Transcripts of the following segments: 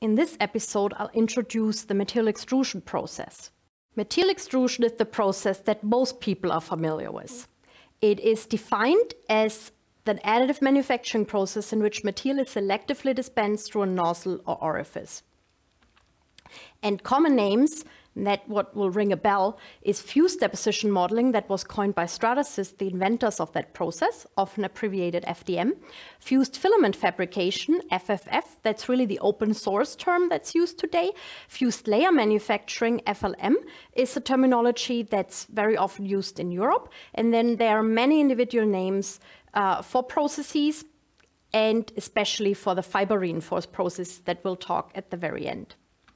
In this episode, I'll introduce the material extrusion process. Material extrusion is the process that most people are familiar with. It is defined as the additive manufacturing process in which material is selectively dispensed through a nozzle or orifice. And common names, that what will ring a bell, is fused deposition modeling that was coined by Stratasys, the inventors of that process, often abbreviated FDM. Fused filament fabrication, FFF, that's really the open source term that's used today. Fused layer manufacturing, FLM, is a terminology that's very often used in Europe. And then there are many individual names for processes, and especially for the fiber reinforced process that we'll talk at the very end.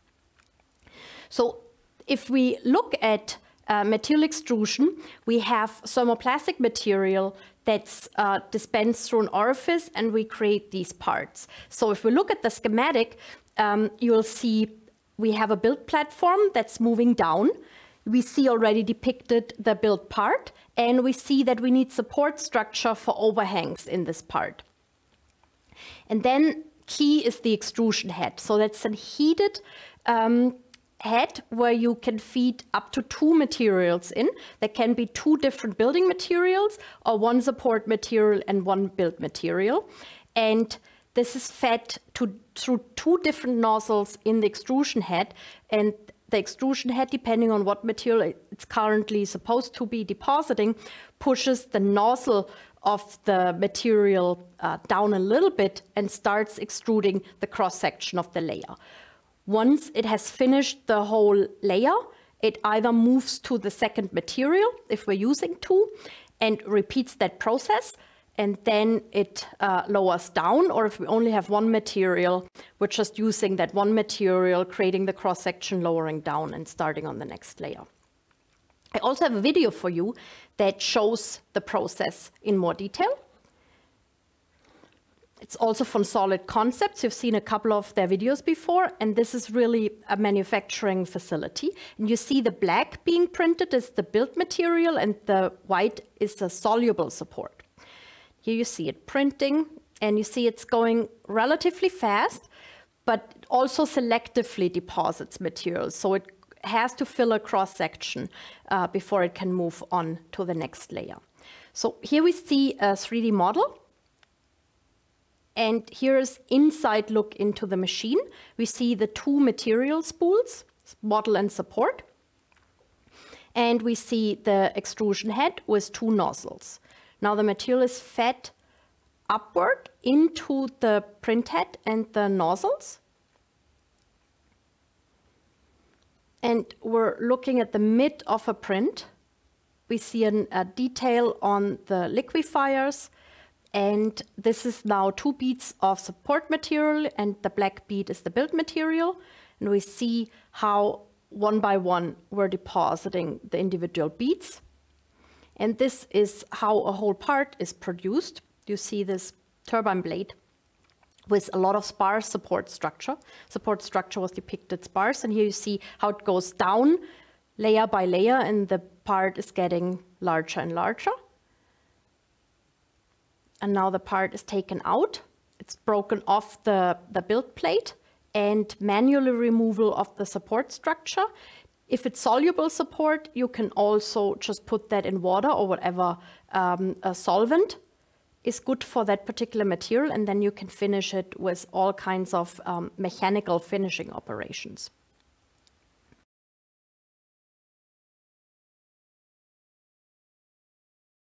So if we look at material extrusion, we have thermoplastic material that's dispensed through an orifice, and we create these parts. So if we look at the schematic, you'll see we have a build platform that's moving down. We see already depicted the build part, and we see that we need support structure for overhangs in this part. And then key is the extrusion head. So that's a heated head where you can feed up to 2 materials in. There can be 2 different building materials, or 1 support material and 1 build material. And this is fed through 2 different nozzles in the extrusion head. And the extrusion head, depending on what material it's currently supposed to be depositing, pushes the nozzle of the material down a little bit and starts extruding the cross-section of the layer. Once it has finished the whole layer, it either moves to the second material, if we're using 2, and repeats that process, and then it lowers down, or if we only have 1 material, we're just using that 1 material, creating the cross-section, lowering down, and starting on the next layer. I also have a video for you that shows the process in more detail. It's also from Solid Concepts. You've seen a couple of their videos before, and this is really a manufacturing facility. And you see the black being printed is the build material, and the white is the soluble support. Here you see it printing, and you see it's going relatively fast, but also selectively deposits materials. So it has to fill a cross-section before it can move on to the next layer. So here we see a 3D model. And here's inside look into the machine. We see the 2 material spools, model and support. And we see the extrusion head with 2 nozzles. Now the material is fed upward into the print head and the nozzles. And we're looking at the mid of a print. We see a detail on the liquefiers. And this is now 2 beads of support material, and the black bead is the build material. And we see how 1 by 1 we're depositing the individual beads. And this is how a whole part is produced. You see this turbine blade with a lot of sparse support structure. Support structure was depicted sparse, and here you see how it goes down layer by layer, and the part is getting larger and larger. And now the part is taken out. It's broken off the build plate, and manually removal of the support structure. If it's soluble support, you can also just put that in water or whatever a solvent is good for that particular material, and then you can finish it with all kinds of mechanical finishing operations.